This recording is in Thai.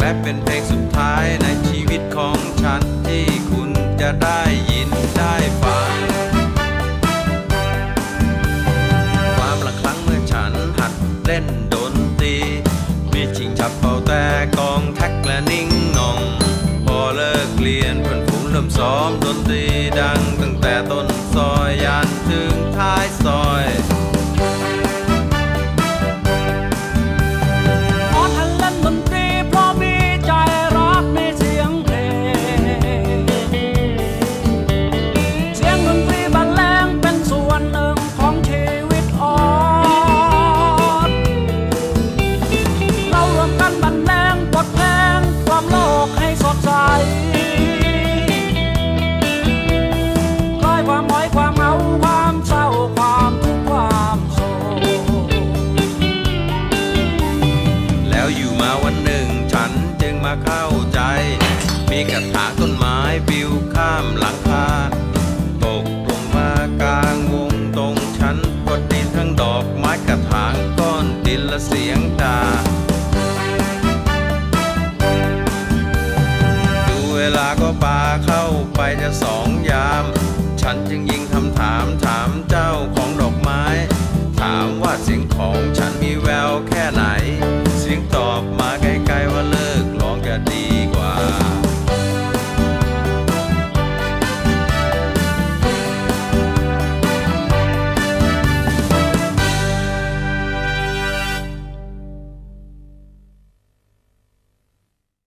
และเป็นเพลงสุดท้ายในชีวิตของฉันที่คุณจะได้ยินได้ฟังความละครั้งเมื่อฉันหัดเล่นดนตรีมีชิงฉับเป่าแต่กองแท็กและนิ่งนองพอเลิกเรียนเพื่อนฝูงเริ่มซ้อมดนตรีดังตั้งแต่ต้นซอยยันถึงท้ายซอยเข้าใจมีกระถางต้นไม้ปิวข้ามหลังคาตกลงมากลางวงตรงฉันก็ดินทั้งดอกไม้กระถางก้อนดินและเสียงด่าดูเวลาก็ปาเข้าไปจะ2 ยามฉันจึงยิงคำถามถามเจ้าของดอกไม้ถามว่าเสียงของฉันมีแว